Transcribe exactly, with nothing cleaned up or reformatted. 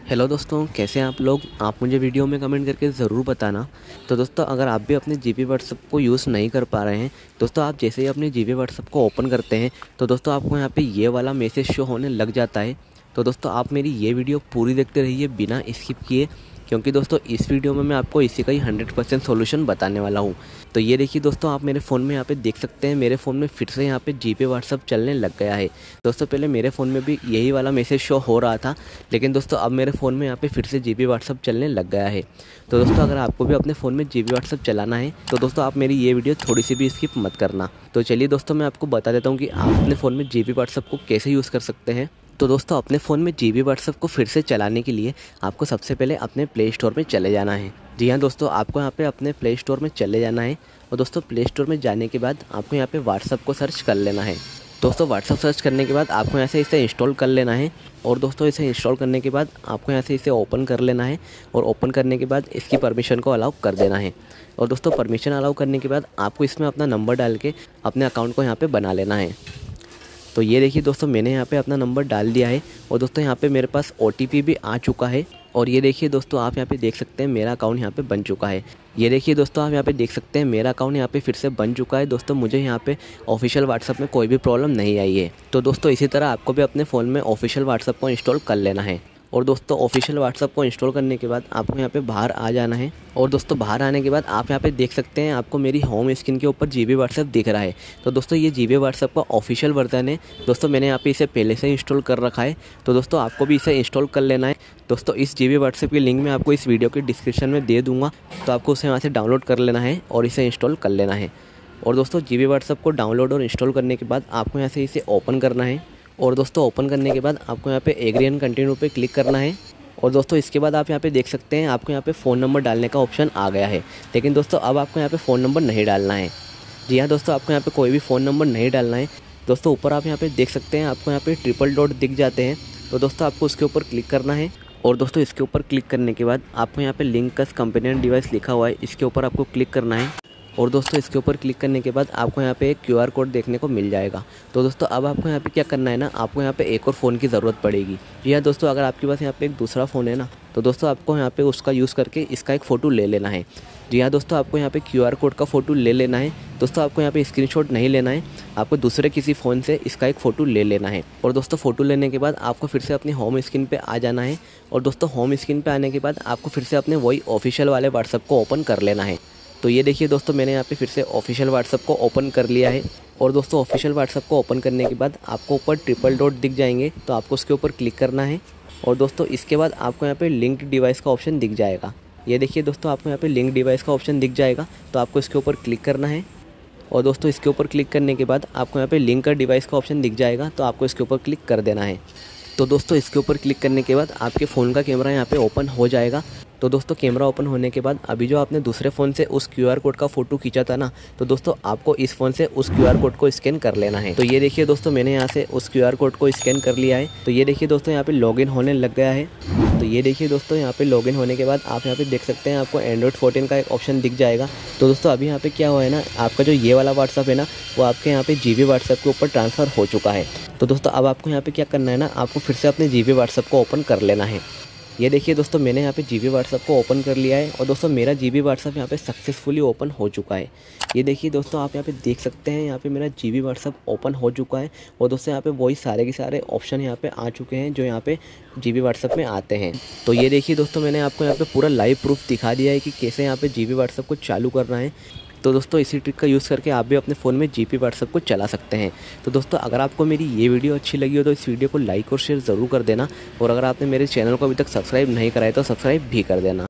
Hello दोस्तों, कैसे हैं आप लोग। आप मुझे वीडियो में कमेंट करके ज़रूर बताना। तो दोस्तों, अगर आप भी अपने जी बी व्हाट्सएप को यूज़ नहीं कर पा रहे हैं, दोस्तों आप जैसे ही अपने जी बी व्हाट्सएप को ओपन करते हैं तो दोस्तों आपको यहाँ पे ये वाला मैसेज शो होने लग जाता है। तो दोस्तों आप मेरी ये वीडियो पूरी देखते रहिए बिना स्किप किए, क्योंकि दोस्तों इस वीडियो में मैं आपको इसी का ही हंड्रेड परसेंट सोल्यूशन बताने वाला हूँ। तो ये देखिए दोस्तों, आप मेरे फ़ोन में यहाँ पे देख सकते हैं, मेरे फ़ोन में फिर से यहाँ पे जी बी व्हाट्सएप चलने लग गया है। दोस्तों पहले मेरे फ़ोन में भी यही वाला मैसेज शो हो रहा था, लेकिन दोस्तों अब मेरे फ़ोन में यहाँ पे फिर से जी बी व्हाट्सएप चलने लग गया है। तो दोस्तों अगर आपको भी अपने फ़ोन में जी बी व्हाट्सएप चलाना है तो दोस्तों आप मेरी ये वीडियो थोड़ी सी भी स्किप मत करना। तो चलिए दोस्तों, मैं आपको बता देता हूँ कि आप अपने फ़ोन में जी बी व्हाट्सएप को कैसे यूज़ कर सकते हैं। तो दोस्तों अपने फ़ोन में जी बी व्हाट्सएप को फिर से चलाने के लिए आपको सबसे पहले अपने प्ले स्टोर में चले जाना है। जी हाँ दोस्तों, आपको यहाँ पे अपने प्ले स्टोर में चले जाना है और दोस्तों प्ले स्टोर में जाने के बाद आपको यहाँ पे व्हाट्सएप को सर्च कर लेना है। दोस्तों व्हाट्सएप सर्च करने के बाद आपको यहाँ से इसे इंस्टॉल कर लेना है और दोस्तों इसे इंस्टॉल करने के बाद आपको यहाँ से इसे ओपन कर लेना है और ओपन करने के बाद इसकी परमिशन को अलाउ कर देना है। और दोस्तों परमिशन अलाउ करने के बाद आपको इसमें अपना नंबर डाल के अपने अकाउंट को यहाँ पर बना लेना है। तो ये देखिए दोस्तों, मैंने यहाँ पे अपना नंबर डाल दिया है और दोस्तों यहाँ पे मेरे पास ओ टी पी भी आ चुका है। और ये देखिए दोस्तों, आप यहाँ पे देख सकते हैं मेरा अकाउंट यहाँ पे बन चुका है। ये देखिए दोस्तों, आप यहाँ पे देख सकते हैं मेरा अकाउंट यहाँ पे फिर से बन चुका है। दोस्तों मुझे यहाँ पे ऑफिशियल व्हाट्सएप में कोई भी प्रॉब्लम नहीं आई है। तो दोस्तों इसी तरह आपको भी अपने फ़ोन में ऑफिशियल व्हाट्सएप को इंस्टॉल कर लेना है। और दोस्तों ऑफिशियल व्हाट्सएप को इंस्टॉल करने के बाद आपको यहाँ पे बाहर आ जाना है और दोस्तों बाहर आने के बाद आप यहाँ पे देख सकते हैं आपको मेरी होम स्क्रीन के ऊपर जी बी व्हाट्सएप दिख रहा है। तो दोस्तों ये जी बी व्हाट्सएप का ऑफिशियल वर्जन है। दोस्तों मैंने यहाँ पे इसे पहले से इंस्टॉल कर रखा है, तो दोस्तों आपको भी इसे इंस्टॉल कर लेना है। दोस्तों इस जी बी व्हाट्सएप की लिंक मैं आपको इस वीडियो के डिस्क्रिप्शन में दे दूँगा, तो आपको उसे वहाँ से डाउनलोड कर लेना है और इसे इंस्टॉल कर लेना है। और दोस्तों जी बी व्हाट्सएप को डाउनलोड और इंस्टॉल करने के बाद आपको यहाँ से इसे ओपन करना है और दोस्तों ओपन करने के बाद आपको यहाँ पे एग्री एंड कंटिन्यू पे क्लिक करना है। और दोस्तों इसके बाद आप यहाँ पे देख सकते हैं आपको यहाँ पे फ़ोन नंबर डालने का ऑप्शन आ गया है, लेकिन दोस्तों अब आपको यहाँ पे फ़ोन नंबर नहीं डालना है। जी हाँ दोस्तों, आपको यहाँ पे कोई भी फ़ोन नंबर नहीं डालना है। दोस्तों ऊपर आप यहाँ पे देख सकते हैं आपको यहाँ पे ट्रिपल डॉट दिख जाते हैं, तो दोस्तों आपको उसके ऊपर क्लिक करना है। और दोस्तों इसके ऊपर क्लिक करने के बाद आपको यहाँ पे लिंक कस कंपेनियन डिवाइस लिखा हुआ है, इसके ऊपर आपको क्लिक करना है। और दोस्तों इसके ऊपर क्लिक करने के बाद आपको यहाँ पे एक क्यू आर कोड देखने को मिल जाएगा। तो दोस्तों अब आपको यहाँ पे क्या करना है ना, आपको यहाँ पे एक और फ़ोन की ज़रूरत पड़ेगी। जी हाँ दोस्तों, अगर आपके पास यहाँ पे एक दूसरा फ़ोन है ना, तो दोस्तों आपको यहाँ पे उसका यूज़ करके इसका एक फ़ोटो ले लेना है। जी हाँ दोस्तों, आपको यहाँ पे क्यू आर कोड का फ़ोटो ले लेना है। दोस्तों आपको यहाँ पे स्क्रीनशॉट नहीं लेना है, आपको दूसरे किसी फ़ोन से इसका एक फ़ोटो ले लेना है। और दोस्तों फ़ोटो लेने के बाद आपको फिर से अपनी होम स्क्रीन पे आ जाना है। और दोस्तों होम स्क्रीन पे आने के बाद आपको फिर से अपने वही ऑफिशियल वाले व्हाट्सएप को ओपन कर लेना है। तो ये देखिए दोस्तों, मैंने यहाँ पे फिर से ऑफिशियल व्हाट्सएप को ओपन कर लिया है। और दोस्तों ऑफिशियल व्हाट्सएप को ओपन करने के बाद आपको ऊपर ट्रिपल डॉट दिख जाएंगे, तो आपको उसके ऊपर क्लिक करना है। और दोस्तों इसके बाद आपको यहाँ पे लिंक्ड डिवाइस का ऑप्शन दिख जाएगा। ये देखिए दोस्तों, आपको यहाँ पे लिंक डिवाइस का ऑप्शन दिख जाएगा, तो आपको इसके ऊपर क्लिक करना है। और दोस्तों इसके ऊपर क्लिक करने के बाद आपको यहाँ पे लिंक का डिवाइस का ऑप्शन दिख जाएगा, तो आपको इसके ऊपर क्लिक कर देना है। तो दोस्तों इसके ऊपर क्लिक करने के बाद आपके फ़ोन का कैमरा यहाँ पे ओपन हो जाएगा। तो दोस्तों कैमरा ओपन होने के बाद अभी जो आपने दूसरे फ़ोन से उस क्यू आर कोड का फ़ोटो खींचा था ना, तो दोस्तों आपको इस फ़ोन से उस क्यू आर कोड को स्कैन कर लेना है। तो ये देखिए दोस्तों, मैंने यहाँ से उस क्यू आर कोड को स्कैन कर लिया है। तो ये देखिए दोस्तों, यहाँ पे लॉगिन होने लग गया है। तो ये देखिए दोस्तों, यहाँ पे लॉगिन होने के बाद आप यहाँ पे देख सकते हैं आपको एंड्रॉइड फोर्टीन का एक ऑप्शन दिख जाएगा। तो दोस्तों अभी यहाँ पे क्या हुआ है ना, आपका जो ये वाला व्हाट्सअप है ना, वो आपके यहाँ पे जी बी व्हाट्सएप के ऊपर ट्रांसफ़र हो चुका है। तो दोस्तों अब आपको यहाँ पे क्या करना है ना, आपको फिर से अपने जी बी व्हाट्सएप को ओपन कर लेना है। ये देखिए दोस्तों, मैंने यहाँ पे जी बी व्हाट्सएप को ओपन कर लिया है और दोस्तों मेरा जी बी व्हाट्सएप यहाँ पे सक्सेसफुली ओपन हो चुका है। ये देखिए दोस्तों, आप यहाँ पे देख सकते हैं यहाँ पे मेरा जी बी व्हाट्सएप ओपन हो चुका है। और दोस्तों यहाँ पे वही सारे के सारे ऑप्शन यहाँ पे आ चुके हैं जो यहाँ पे जी बी व्हाट्सएप में आते हैं। तो ये देखिए दोस्तों, मैंने आपको यहाँ पे पूरा लाइव प्रूफ दिखा दिया है कि कैसे यहाँ पे जी बी व्हाट्सएप को चालू करना है। तो दोस्तों इसी ट्रिक का यूज़ करके आप भी अपने फ़ोन में जी बी व्हाट्सएप को चला सकते हैं। तो दोस्तों अगर आपको मेरी ये वीडियो अच्छी लगी हो तो इस वीडियो को लाइक और शेयर ज़रूर कर देना। और अगर आपने मेरे चैनल को अभी तक सब्सक्राइब नहीं करा है तो सब्सक्राइब भी कर देना।